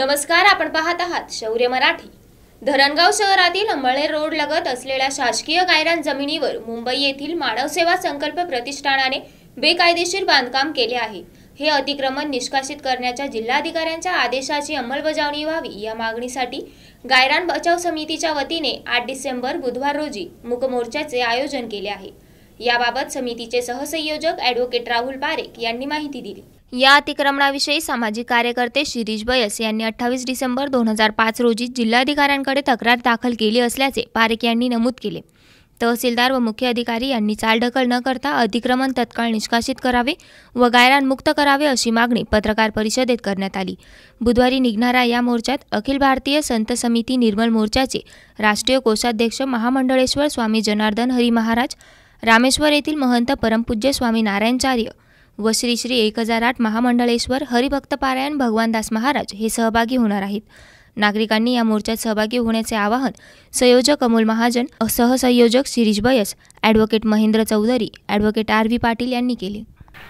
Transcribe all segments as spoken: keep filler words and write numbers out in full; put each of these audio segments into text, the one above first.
नमस्कार, आपण पाहत आहात शौर्य मराठी। धरणगाव शहरातील अंबळनेर रोड लगत असलेल्या शासकीय गायरान जमिनीवर मुंबई येथील मानव सेवा संकल्प प्रतिष्ठानाने बेकायदेशीर बांधकाम केले आहे। हे अतिक्रमण निष्कासित करण्याच्या जिल्हाधिकाऱ्यांच्या आदेशाची अंमलबजावणी व्हावी या मागणीसाठी गायरान बचाव समितीच्या वतीने आठ डिसेंबर बुधवार रोजी मूक मोर्चाचे आयोजन केले आहे। याबाबत समितीचे सहसंयोजक ॲडव्होकेट राहुल पारेख यांनी माहिती दिली। या अतिक्रमणाविषयी सामाजिक कार्यकर्ते शिरीष बयस यांनी अठ्ठावीस डिसेंबर दोन हजार पाच रोजी जिल्हाधिकाऱ्यांकडे तक्रार दाखल केली असल्याचे पारेख यांनी नमूद केले। तहसीलदार व मुख्य अधिकारी यांनी चालढकल न करता अतिक्रमण तत्काळ निष्कासित करावे व गायरान मुक्त करावे अशी मागणी पत्रकार परिषदेत करण्यात आली। बुधवारी निघणाऱ्या या मोर्चात अखिल भारतीय संत समिती निर्मल मोर्चाचे राष्ट्रीय कोषाध्यक्ष महामंडळेश्वर स्वामी जनार्दन हरी महाराज, रामेश्वर येथील महंत परमपूज्य स्वामी नारायणचार्य व श्री श्री एक हजार आठ महामंडळेश्वर हरिभक्तपारायण भगवानदास महाराज हे सहभागी होणार आहेत। नागरिकांनी या मोर्चात सहभागी होण्याचे आवाहन संयोजक अमोल महाजन, सहसंयोजक Shirish Bayas, advocate Mahendra Chaudhari, advocate R V Patil यांनी केले।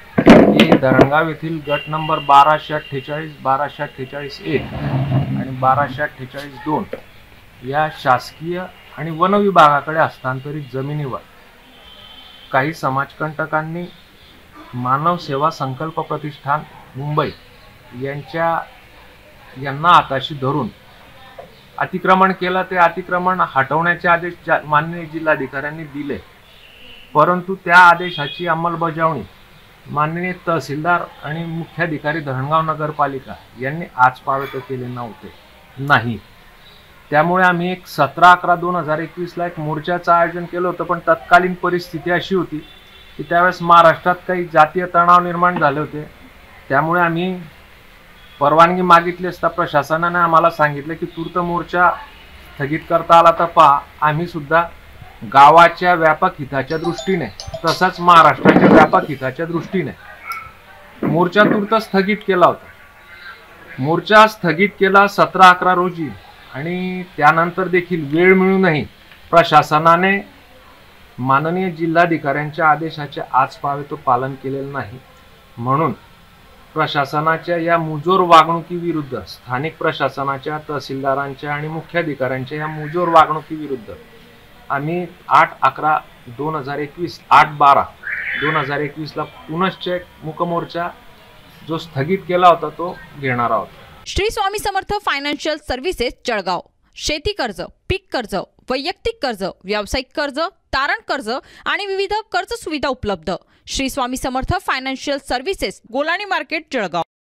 धरणगाव येथील गट नंबर बाराशे अठ्ठेचाळीस, बाराशे अठ्ठेचाळीस एक आणि बाराशे अठ्ठेचाळीस दोन या शासकीय आणि वन विभागाकडे हस्तांतरित जमिनीवर काही समाजकंटकांनी मानव सेवा संकल्प प्रतिष्ठान मुंबई यांच्या यांना हाताशी धरून अतिक्रमण केलं। ते अतिक्रमण हटवण्याचे आदेश माननीय जिल्हाधिकाऱ्यांनी दिले, परंतु त्या आदेशाची अंमलबजावणी माननीय तहसीलदार आणि मुख्याधिकारी धरणगाव नगरपालिका यांनी आजपर्यंत केले नव्हते नाही। त्यामुळे आम्ही एक सतरा अकरा दोन हजार एकवीस ला एक मोर्चाचं आयोजन केलं होतं, पण तत्कालीन परिस्थिती अशी होती की त्यावेळेस महाराष्ट्रात काही जातीय तणाव निर्माण झाले होते। त्यामुळे आम्ही परवानगी मागितली असता प्रशासनाने आम्हाला सांगितलं की तूर्त मोर्चा स्थगित करता आला तर पहा, आम्ही सुद्धा गावाच्या व्यापक हिताच्या दृष्टीने तसंच महाराष्ट्राच्या व्यापक हिताच्या दृष्टीने मोर्चा तूर्त स्थगित केला होता। मोर्चा स्थगित केला सतरा अकरा रोजी आणि त्यानंतर देखील वेळ मिळूनही प्रशासनाने माननीय जिल्हाधिकाऱ्यांच्या आदेशाचे आजपर्यंत पालन केलेलं नाही। म्हणून प्रशासनाच्या या मुजोर वागणुकीविरुद्ध, स्थानिक प्रशासनाच्या, तहसीलदारांच्या आणि मुख्याधिकाऱ्यांच्या या मुजोर वागणुकीविरुद्ध आम्ही आठ अकरा दोन हजार एकवीस आठ बारा दोन हजार एकवीस ला पुनश्च एक मूक मोर्चा जो स्थगित केला होता तो घेणार आहोत। Shri Swami Samarth financial services Jalgaon. शेती कर्ज, पीक कर्ज, वैयक्तिक कर्ज, व्यावसायिक कर्ज, तारण कर्ज आणि विविध कर्ज सुविधा उपलब्ध। Shri Swami Samarth financial services, Golani market, Jalgaon.